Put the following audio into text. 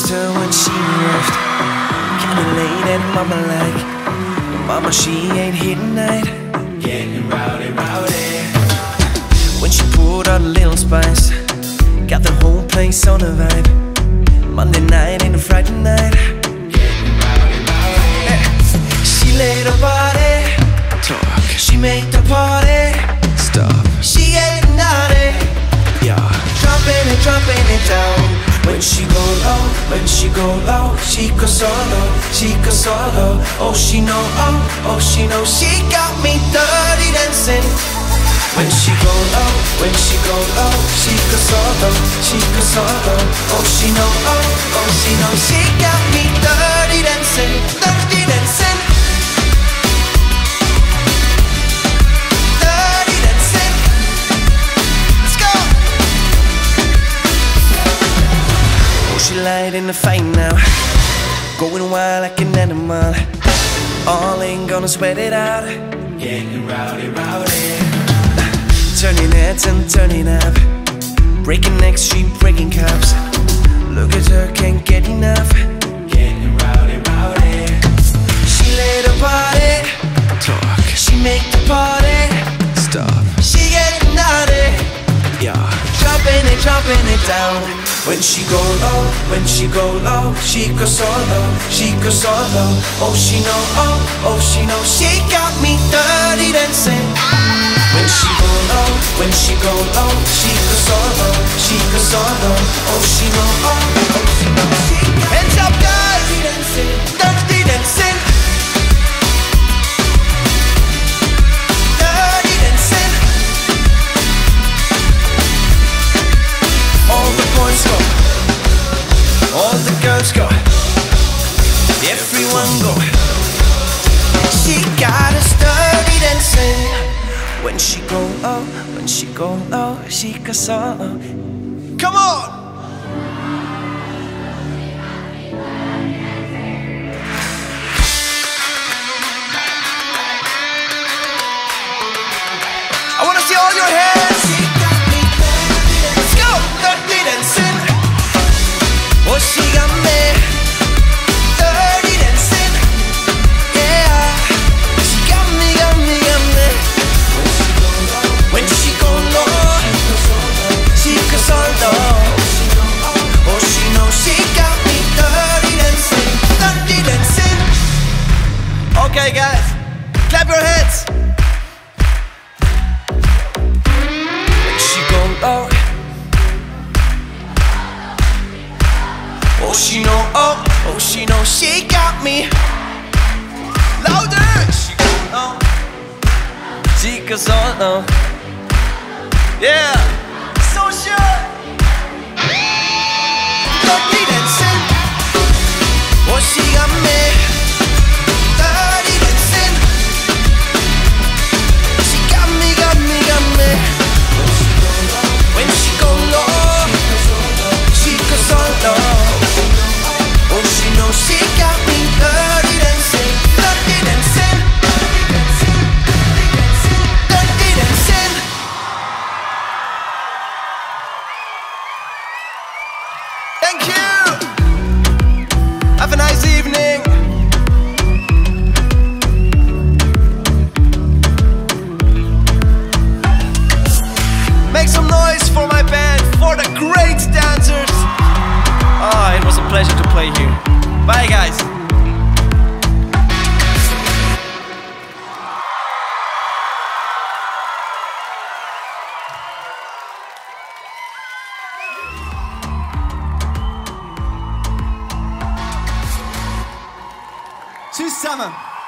her when she left. Kinda late and mama like, mama she ain't here tonight. Getting rowdy, rowdy. When she poured out a little spice, got the whole place on a vibe. Monday night ain't a Friday night. Getting rowdy, rowdy. She laid her body, talk. She made the party stop. She ain't naughty, yeah. Dropping it down. When she go low, when she go low, she goes solo, she goes solo. Oh she know, oh she know, she got me dirty dancing. When she go low, when she go low, she goes solo, she goes solo. Oh she know, oh she know, she got me dirty dancing, dirty dancing. She light in the fight now, going wild like an animal. All ain't gonna sweat it out. Getting rowdy, rowdy. Turning heads and turning up, breaking necks, she breaking cups. Look at her, can't get enough. Getting rowdy, rowdy. She laid her body, talk. She make the party stop. She getting naughty, yeah. Dropping it down. When she go low, when she go low, she goes solo, she goes solo. Oh she know, oh she know, she got me dirty dancing. When she go low, when she go low, she goes solo, she goes solo. Oh she know, oh she know, she got me. Hands up guys, dirty dancing, dirty dancing. All the boys go, all the girls go, everyone go. She got us dirty dancing. When she go oh, when she go low, she goes solo. Come on! I wanna see all your hands. Oh, she got me dirty dancing, yeah. She got me, got me, got me. When she go low, she goes solo. Oh, she knows she got me dirty dancing, dirty dancing. Okay, guys, clap your hands. When she go low. Oh she know, oh she know, she got me. Louder! She goes on, she goes on, yeah. So sure. Dirty dancing. Oh she got me. Dirty dancing. She got me, got me, got me. When she go low, she goes on. Oh, she knows she got me dirty dancing, dirty dancing, dirty dancing. Thank you. Have a nice evening. Make some noise for my band, for the great dancers. Oh, it was a pleasure to play here. Bye, guys. Tschüss zusammen.